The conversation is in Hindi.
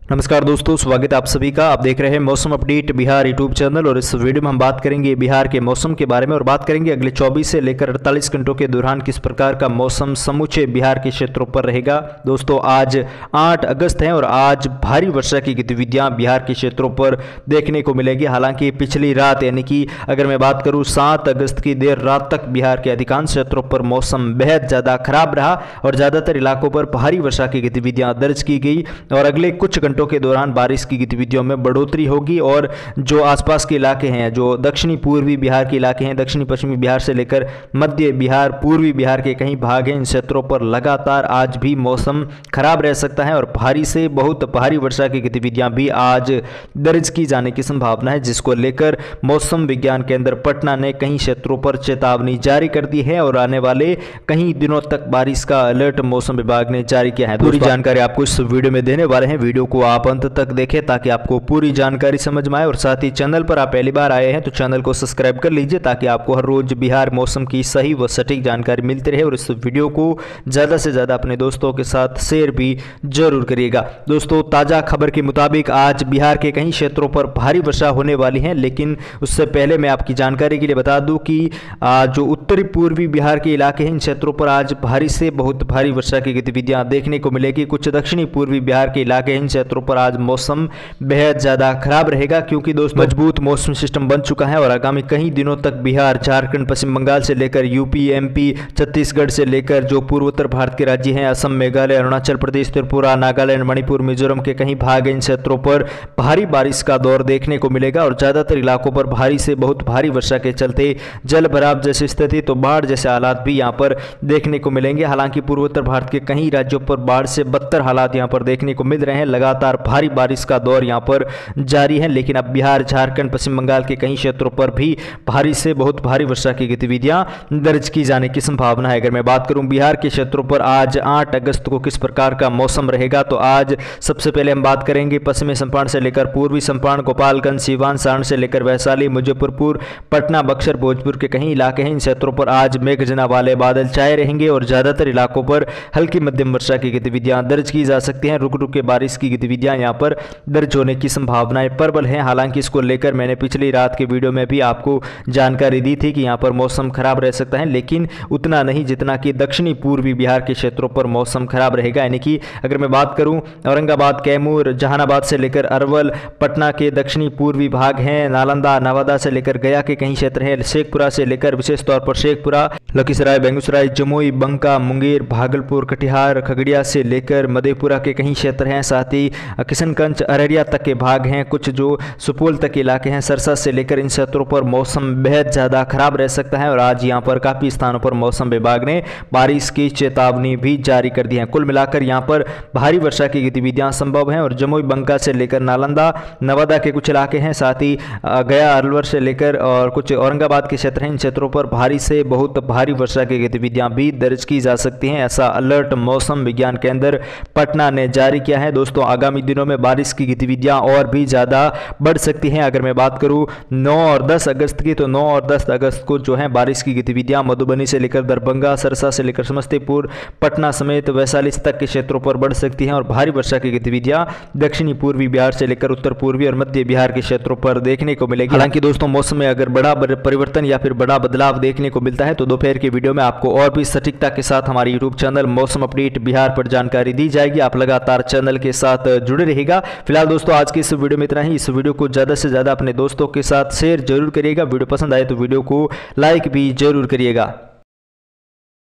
नमस्कार दोस्तों, स्वागत है आप सभी का। आप देख रहे हैं मौसम अपडेट बिहार यूट्यूब चैनल और इस वीडियो में हम बात करेंगे बिहार के मौसम के बारे में और बात करेंगे अगले 24 से लेकर 48 घंटों के दौरान किस प्रकार का मौसम समूचे बिहार के क्षेत्रों पर रहेगा। दोस्तों आज 8 अगस्त है और आज भारी वर्षा की गतिविधियां बिहार के क्षेत्रों पर देखने को मिलेगी। हालांकि पिछली रात यानी कि अगर मैं बात करूं 7 अगस्त की देर रात तक बिहार के अधिकांश क्षेत्रों पर मौसम बेहद ज़्यादा खराब रहा और ज़्यादातर इलाकों पर भारी वर्षा की गतिविधियां दर्ज की गई और अगले कुछ घंटों के दौरान बारिश की गतिविधियों में बढ़ोतरी होगी और जो आसपास के इलाके हैं, जो दक्षिणी पूर्वी बिहार के इलाके हैं, दक्षिणी पश्चिमी बिहार से लेकर मध्य बिहार, पूर्वी बिहार के कई भाग हैं, इन क्षेत्रों पर लगातार आज भी मौसम खराब रह सकता है और भारी से बहुत भारी वर्षा की गतिविधियां भी आज दर्ज की जाने की संभावना है, जिसको लेकर मौसम विज्ञान केंद्र पटना ने कई क्षेत्रों पर चेतावनी जारी कर दी है और आने वाले कई दिनों तक बारिश का अलर्ट मौसम विभाग ने जारी किया है। पूरी जानकारी आपको इस वीडियो में देने वाले हैं। वीडियो को आप अंत तक देखें ताकि आपको पूरी जानकारी समझ में आए और साथ ही चैनल पर आप पहली बार आए हैं तो चैनल को सब्सक्राइब कर लीजिए ताकि आपको हर रोज बिहार मौसम की सही व सटीक जानकारी मिलती रहे और इस वीडियो को ज़्यादा से ज़्यादा अपने दोस्तों के साथ शेयर भी जरूर करिएगा। दोस्तों ताज़ा खबर के मुताबिक आज बिहार के कई क्षेत्रों पर भारी वर्षा होने वाली है, लेकिन उससे पहले मैं आपकी जानकारी के लिए बता दूं कि जो उत्तरी पूर्वी बिहार के इलाके हैं, इन क्षेत्रों पर आज भारी से बहुत भारी वर्षा की गतिविधियां देखने को मिलेगी। कुछ दक्षिणी पूर्वी बिहार के इलाके हैं, इन क्षेत्रों पर आज मौसम बेहद ज़्यादा खराब रहेगा क्योंकि दोस्तों मजबूत मौसम सिस्टम बन चुका है और आगामी कई दिनों तक बिहार, झारखंड, पश्चिम बंगाल से लेकर यूपी, एमपी, छत्तीसगढ़ से लेकर जो पूर्वोत्तर भारत के राज्य हैं, असम, मेघालय, अरुणाचल प्रदेश, त्रिपुरा, नागालैंड, मणिपुर, मिजोरम के कई भाग इन क्षेत्रों पर भारी बारिश का दौर देखने को मिलेगा और ज़्यादातर इलाकों पर भारी से बहुत भारी वर्षा के चलते जल भराव जैसी स्थिति तो बाढ़ जैसे हालात भी यहाँ पर देखने को मिलेंगे। हालांकि पूर्वोत्तर भारत के कई राज्यों पर बाढ़ से बदतर हालात यहाँ पर देखने को मिल रहे हैं। लगातार भारी बारिश का दौर यहाँ पर जारी है, लेकिन अब बिहार, झारखंड, पश्चिम बंगाल के कई क्षेत्रों पर भी भारी से बहुत भारी वर्षा की गतिविधियां दर्ज की जाने की संभावना है। अगर मैं बात करूं बिहार के क्षेत्रों पर आज 8 अगस्त को किस प्रकार का मौसम रहेगा, तो आज सबसे पहले हम बात करेंगे पश्चिमी चंपारण से लेकर पूर्वी चंपारण, गोपालगंज, सीवान, सारण से लेकर वैशाली, मुजफ्फरपुर, पटना, बक्सर, भोजपुर के कई इलाके हैं। इन क्षेत्रों पर आज मेघजना वाले बादल छाए रहेंगे और ज्यादातर इलाकों पर हल्की मध्यम वर्षा की गतिविधियां दर्ज की जा सकती हैं। रुक रुक के बारिश की गतिविधियां यहाँ पर दर्ज होने की संभावनाएं प्रबल हैं। हालांकि इसको लेकर मैंने पिछली रात के वीडियो में भी आपको जानकारी दी थी कि यहाँ पर मौसम खराब रह सकता है, लेकिन उतना नहीं जितना कि दक्षिणी पूर्वी बिहार के क्षेत्रों पर मौसम खराब रहेगा। यानी कि अगर मैं बात करूं औरंगाबाद, कैमूर, जहानाबाद से लेकर अरवल, पटना के दक्षिणी पूर्वी भाग हैं, नालंदा, नवादा से लेकर गया के कई क्षेत्र हैं, शेखपुरा से लेकर विशेष तौर पर शेखपुरा, लखीसराय, बेगूसराय, जमुई, बंका, मुंगेर, भागलपुर, कटिहार, खगड़िया से लेकर मधेपुरा के कई क्षेत्र हैं, साथ ही किशनगंज, अररिया तक के भाग हैं, कुछ जो सुपौल तक के इलाके हैं, सरसा से लेकर इन क्षेत्रों पर मौसम बेहद ज़्यादा खराब रह सकता है और आज यहाँ पर काफ़ी स्थानों पर मौसम विभाग ने बारिश की चेतावनी भी जारी कर दी है। कुल मिलाकर यहाँ पर भारी वर्षा की गतिविधियाँ संभव हैं और जमुई, बंका से लेकर नालंदा, नवादा के कुछ इलाके हैं, साथ ही गया, अलवर से लेकर और कुछ औरंगाबाद के क्षेत्र हैं, इन क्षेत्रों पर भारी से बहुत भारी वर्षा की गतिविधियाँ भी दर्ज की जा सकती हैं। ऐसा अलर्ट मौसम विज्ञान केंद्र पटना ने जारी किया है। दोस्तों आगामी दिनों में बारिश की गतिविधियां और भी ज़्यादा बढ़ सकती हैं। अगर मैं बात करूं 9 और 10 अगस्त की, तो 9 और 10 अगस्त को जो है बारिश की गतिविधियां मधुबनी से लेकर दरभंगा, सरसा से लेकर समस्तीपुर, पटना समेत वैशाली तक के क्षेत्रों पर बढ़ सकती हैं और भारी वर्षा की गतिविधियां दक्षिणी पूर्वी बिहार से लेकर उत्तर पूर्वी और मध्य बिहार के क्षेत्रों पर देखने को मिलेगी। हालांकि दोस्तों मौसम में अगर बड़ा परिवर्तन या फिर बड़ा बदलाव देखने को मिलता है तो दोपहर की वीडियो में आपको और भी सटीकता के साथ हमारे यूट्यूब चैनल मौसम अपडेट बिहार पर जानकारी दी जाएगी। आप लगातार चैनल के साथ जुड़े रहेगा। फिलहाल दोस्तों आज की इस वीडियो में इतना ही। इस वीडियो को ज़्यादा से ज़्यादा अपने दोस्तों के साथ शेयर जरूर करिएगा। वीडियो पसंद आए तो वीडियो को लाइक भी जरूर करिएगा।